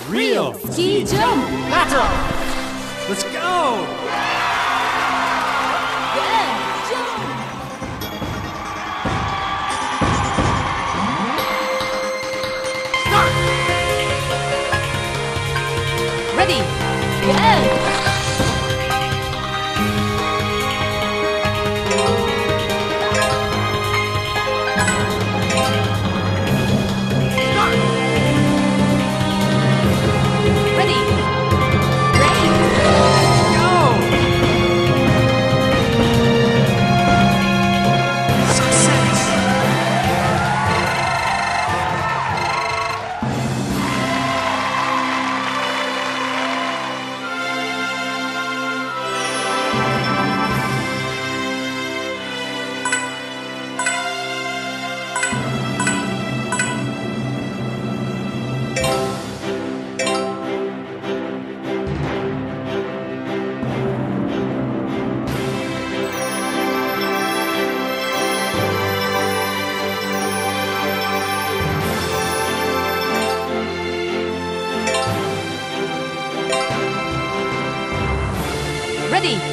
Real Ski jump. battle! Let's go! Yeah, jump. Start! Ready. Yeah. Start! Ready. Race. Go! Success! Ready.